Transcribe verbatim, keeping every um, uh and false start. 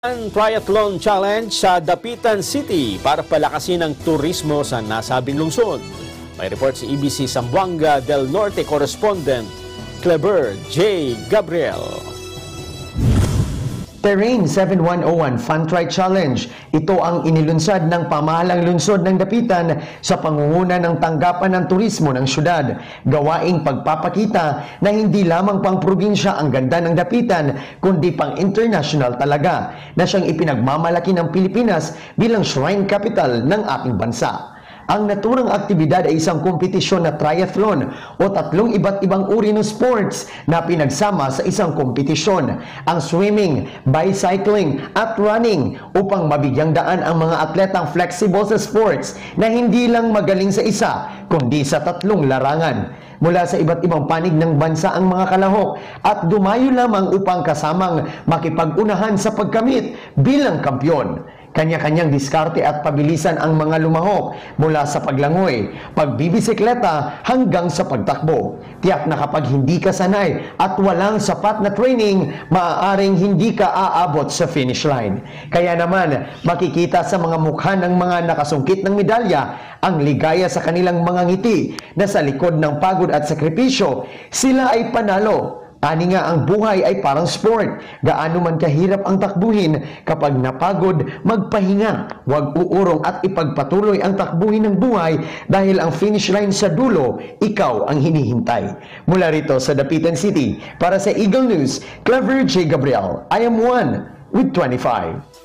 Ang Triathlon Challenge sa Dapitan City para palakasin ang turismo sa nasabing lungsod. May report si E B C Zamboanga del Norte correspondent Cleber J. Gabriel. Terrain seven one oh one Fun Tri Challenge. Ito ang inilunsad ng pamahalang lungsod ng Dapitan sa pangunguna ng tanggapan ng turismo ng syudad. Gawaing pagpapakita na hindi lamang pang probinsya ang ganda ng Dapitan, kundi pang international talaga, na siyang ipinagmamalaki ng Pilipinas bilang shrine capital ng ating bansa. Ang naturang aktibidad ay isang kompetisyon na triathlon o tatlong iba't ibang uri ng sports na pinagsama sa isang kompetisyon. Ang swimming, bicycling at running upang mabigyang daan ang mga atletang flexible sa sports na hindi lang magaling sa isa kundi sa tatlong larangan. Mula sa iba't ibang panig ng bansa ang mga kalahok at dumayo lamang upang kasamang makipag-unahan sa pagkamit bilang kampyon. Kanya-kanyang diskarte at pabilisan ang mga lumahok mula sa paglangoy, pagbibisikleta hanggang sa pagtakbo. Tiyak na kapag hindi ka sanay at walang sapat na training, maaaring hindi ka aabot sa finish line. Kaya naman, makikita sa mga mukha ng mga nakasungkit ng medalya ang ligaya sa kanilang mga ngiti na sa likod ng pagod at sakripisyo, sila ay panalo. Ani nga ang buhay ay parang sport. Gaano man kahirap ang takbuhin, kapag napagod, magpahinga. Huwag uurong at ipagpatuloy ang takbuhin ng buhay dahil ang finish line sa dulo, ikaw ang hinihintay. Mula rito sa Dapitan City, para sa Eagle News, Clever J. Gabriel, I am one with twenty-five.